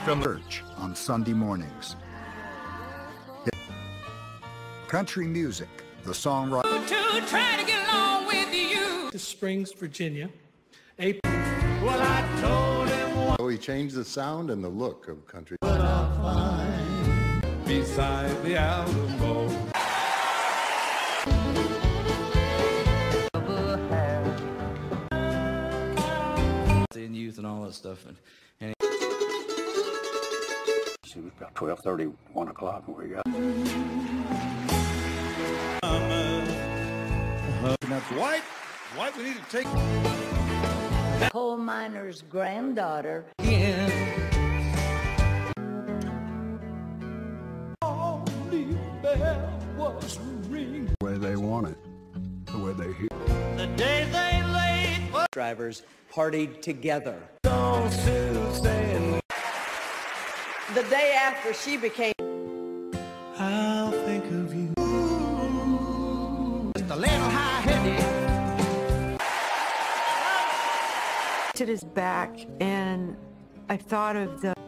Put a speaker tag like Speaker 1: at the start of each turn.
Speaker 1: from
Speaker 2: church on Sunday mornings. Country music, the songwriter.
Speaker 3: To try to get along with you.
Speaker 4: To Springs, Virginia.
Speaker 3: Well, I told him.
Speaker 5: So he changed the sound and the look of country.
Speaker 3: But I'll find beside the Alamo.
Speaker 6: In youth and all that stuff, and
Speaker 7: It was about 12:30, 1 o'clock when we got.
Speaker 5: And that's white. White, we need to take.
Speaker 8: Coal miner's granddaughter.
Speaker 2: The way they want it, the way they hear.
Speaker 3: The day they laid
Speaker 6: drivers partied together.
Speaker 3: on Susan.
Speaker 8: The day after she became
Speaker 3: I'll think of you. Just a little high-headed.
Speaker 9: To his back, and I thought of the